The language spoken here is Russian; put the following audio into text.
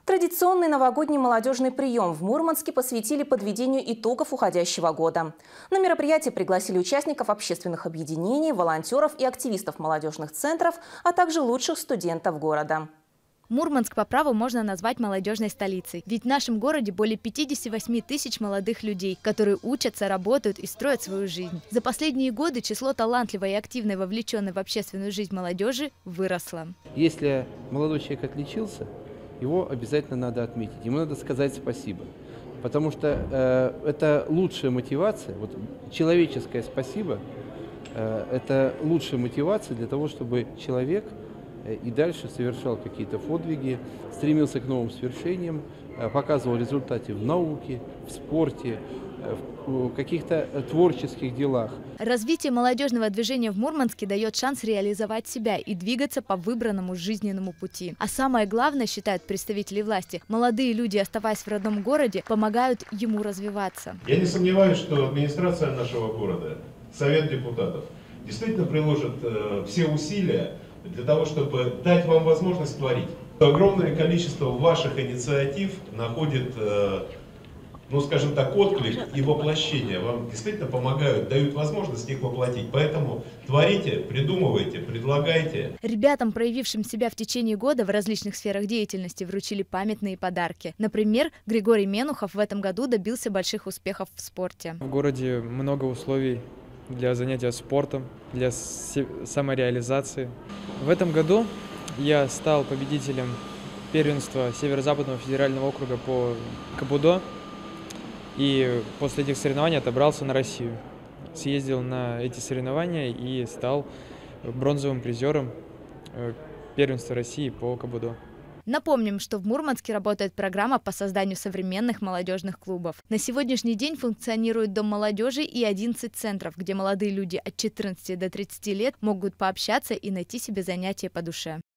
Традиционный новогодний молодежный прием в Мурманске посвятили подведению итогов уходящего года. На мероприятие пригласили участников общественных объединений, волонтеров и активистов молодежных центров, а также лучших студентов города. Мурманск по праву можно назвать молодежной столицей. Ведь в нашем городе более 58 тысяч молодых людей, которые учатся, работают и строят свою жизнь. За последние годы число талантливой и активной, вовлеченной в общественную жизнь молодежи выросло. Если молодой человек отличился, его обязательно надо отметить. Ему надо сказать спасибо. Потому что это лучшая мотивация, вот человеческое спасибо, это лучшая мотивация для того, чтобы человек и дальше совершал какие-то подвиги, стремился к новым свершениям, показывал результаты в науке, в спорте, в каких-то творческих делах. Развитие молодежного движения в Мурманске дает шанс реализовать себя и двигаться по выбранному жизненному пути. А самое главное, считают представители власти, молодые люди, оставаясь в родном городе, помогают ему развиваться. Я не сомневаюсь, что администрация нашего города, Совет депутатов, действительно приложит все усилия для того, чтобы дать вам возможность творить. Огромное количество ваших инициатив находит, ну скажем так, отклик и воплощение. Вам действительно помогают, дают возможность их воплотить. Поэтому творите, придумывайте, предлагайте. Ребятам, проявившим себя в течение года в различных сферах деятельности, вручили памятные подарки. Например, Григорий Менухов в этом году добился больших успехов в спорте. В городе много условий для занятия спортом, для самореализации. В этом году я стал победителем первенства Северо-Западного федерального округа по кабудо. И после этих соревнований отобрался на Россию. Съездил на эти соревнования и стал бронзовым призером первенства России по кабудо. Напомним, что в Мурманске работает программа по созданию современных молодежных клубов. На сегодняшний день функционирует Дом молодежи и 11 центров, где молодые люди от 14 до 30 лет могут пообщаться и найти себе занятия по душе.